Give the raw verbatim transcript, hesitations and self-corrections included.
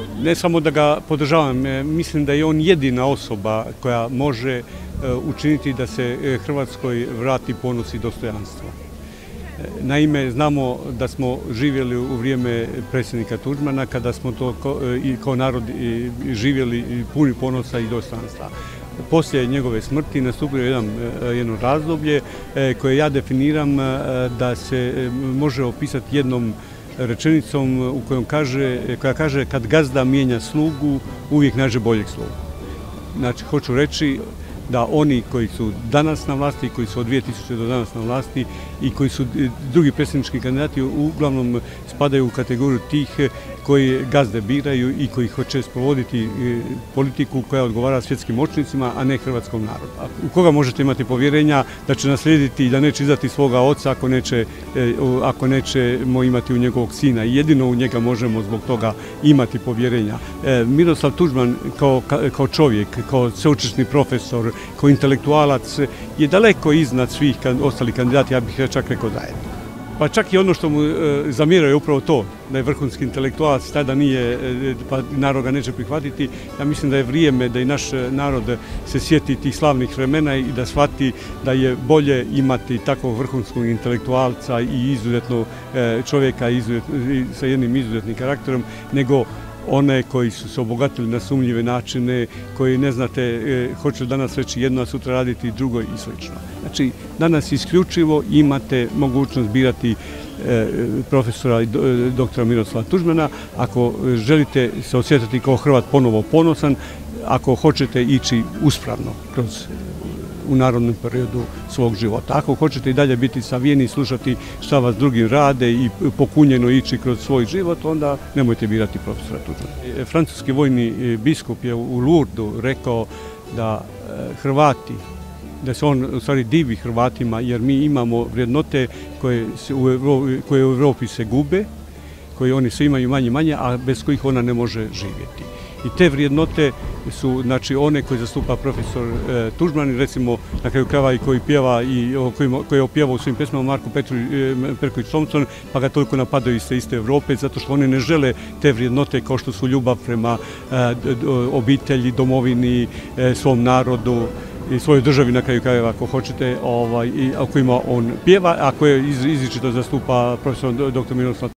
ne samo da ga podržavam, mislim da je on jedina osoba koja može učiniti da se Hrvatskoj vrati ponos i dostojanstvo. Naime, znamo da smo živjeli u vrijeme predsjednika Tuđmana, kada smo to i kao narod živjeli puni ponosa i dostojanstva. Poslije njegove smrti nastupilo je jedno razdoblje koje ja definiram da se može opisati jednom rečenicom u kojom kaže, koja kaže kad gazda mijenja slugu, uvijek nađe boljeg slugu. Znači, hoću reći da oni koji su danas na vlasti, koji su od dvije tisuće do danas na vlasti i koji su drugi predsjednički kandidati uglavnom spadaju u kategoriju tih koji gazde biraju i koji hoće sprovoditi politiku koja odgovara svjetskim moćnicima, a ne hrvatskom narodu. U koga možete imati povjerenja da će naslijediti i da neće izdati svoga oca ako, neće, ako nećemo imati u njegovog sina. I jedino u njega možemo zbog toga imati povjerenja. Miroslav Tuđman kao, kao čovjek, kao sveučilišni profesor, kao intelektualac je daleko iznad svih ostalih kandidata, ja bih čak rekao zajedno. Pa čak i ono što mu e, zamjeraju je upravo to, da je vrhunski intelektualac, tada nije, e, pa narod ga neće prihvatiti. Ja mislim da je vrijeme da i naš narod se sjeti tih slavnih vremena i da shvati da je bolje imati takvog vrhunskog intelektualca i izuzetno e, čovjeka izuzetno, sa jednim izuzetnim karakterom, nego one koji su se obogatili na sumnjive načine, koji ne znate, e, hoće danas reći jedno, a sutra raditi drugo i slično. Znači, danas isključivo imate mogućnost birati e, profesora doktora Miroslava Tuđmana. Ako želite se osjetiti kao Hrvat ponovo ponosan, ako hoćete ići uspravno kroz u narodnom periodu svog života. Ako hoćete i dalje biti savijeni i slušati šta vas drugi rade i pokunjeno ići kroz svoj život, onda nemojte birati profesora Tuđmana. Francuski vojni biskup je u Lourdesu rekao da Hrvati, da se on u stvari divi Hrvatima jer mi imamo vrijednote koje, se u, Evropi, koje u Europi se gube, koje oni sve imaju manje manje, a bez kojih ona ne može živjeti. I te vrijednote su, znači, one koje zastupa profesor e, Tuđman, recimo na kraju krajeva i koji pjeva i koji je opjevao u svojim pesmama Marko Perković Thompson, pa ga toliko napadaju iz te iste Europe, zato što oni ne žele te vrijednote kao što su ljubav prema e, obitelji, domovini, e, svom narodu i svojoj državi na kraju krajeva, ako hoćete, ovaj, i o kojima on pjeva, a koje iz, izričito zastupa profesor doktor Miroslav